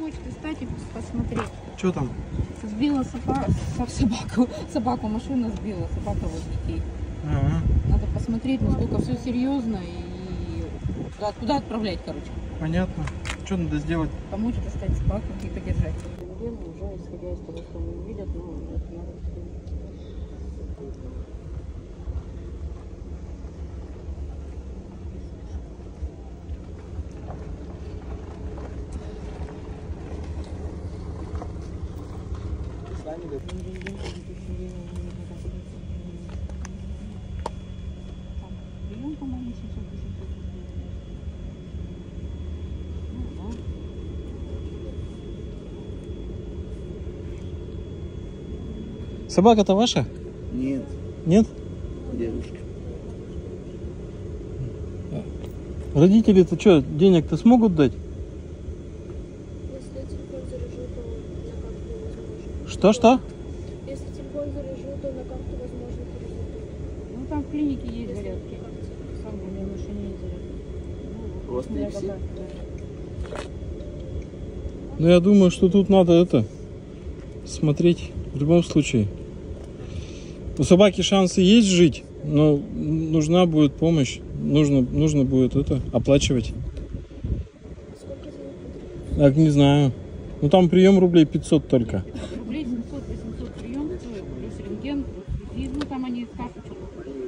помочь достать и посмотреть. Что там? Сбила собаку, машина сбила, собака вот детей. Ага. Надо посмотреть, насколько все серьезно и куда отправлять, короче. Понятно. Что надо сделать? Помочь достать собаку и подержать. Уже исходя из того, что они видят, ну, это надо. Прием, по-моему, 700. Собака-то ваша? Нет, Нет? девушка. Родители-то что, денег-то смогут дать? Если телефон заряжу, то на карту невозможно. Что? Если телефон заряжу, то на карту возможно перевод. Ну там в клинике есть зарядки. Сам у меня в машине есть зарядки. У вас Type-C? Ну я думаю, что тут надо смотреть в любом случае. У собаки шансы есть жить, но нужна будет помощь. Нужно будет оплачивать. Сколько денег? Так, не знаю. Ну там прием рублей 500 только. Рублей 700-800 прием стоит, плюс рентген, плюс УЗИ. Ну там они карточку. У меня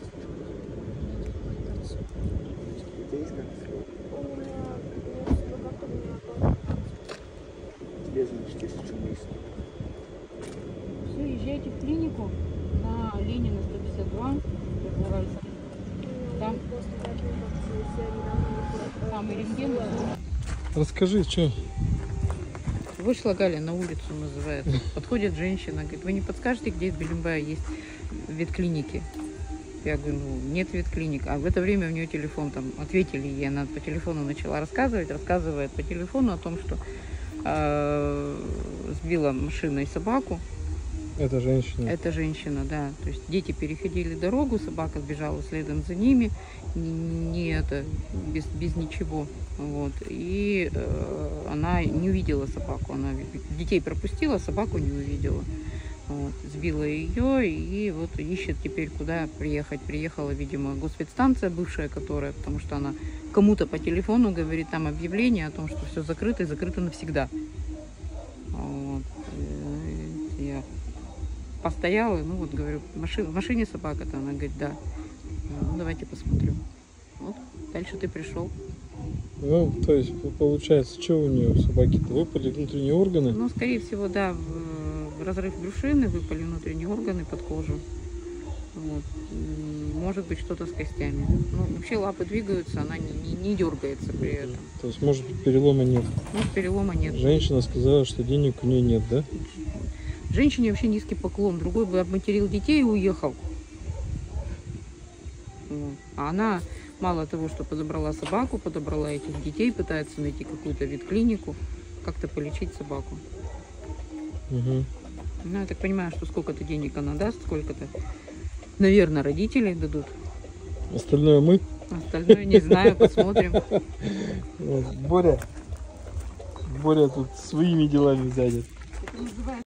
на карту не оплатить. Тебе, значит, 1000 в месяц. Все, езжайте в клинику на Ленина 152, Уральск. Там самый рентген. Расскажи, что? Вышла Галя на улицу, называется. Подходит женщина, говорит, вы не подскажете, где в Белимбае есть ветклиники? Я говорю, ну, нет ветклиник. А в это время у нее телефон, там, ответили ей, она по телефону начала рассказывает по телефону о том, что сбила машиной собаку. Это женщина. Это женщина, да. То есть дети переходили дорогу, собака сбежала следом за ними, без ничего. Вот. И она не увидела собаку. Она детей пропустила, собаку не увидела. Вот. Сбила ее и вот ищет теперь, куда приехать. Приехала, видимо, госпедстанция бывшая, которая, потому что она кому-то по телефону говорит там объявление о том, что все закрыто и закрыто навсегда. Вот. Я постояла, ну вот говорю, в машине собака-то, она говорит, да. Ну давайте посмотрю. Вот, дальше ты пришел. Ну, то есть, получается, что у нее, у собаки-то выпали внутренние органы? Ну, скорее всего, да, разрыв брюшины, выпали внутренние органы под кожу. Вот. Может быть, что-то с костями. Ну, вообще лапы двигаются, она не дергается при этом. То есть, может быть, перелома нет? Ну, перелома нет. Женщина сказала, что денег у нее нет, да? Женщине вообще низкий поклон. Другой бы обматерил детей и уехал. Вот. А она мало того, что подобрала собаку, подобрала этих детей, пытается найти какую-то ветклинику, как-то полечить собаку. Угу. Ну, я так понимаю, что сколько-то денег она даст, сколько-то, наверное, родители дадут. Остальное мы? Остальное не знаю, посмотрим. Боря тут своими делами занят.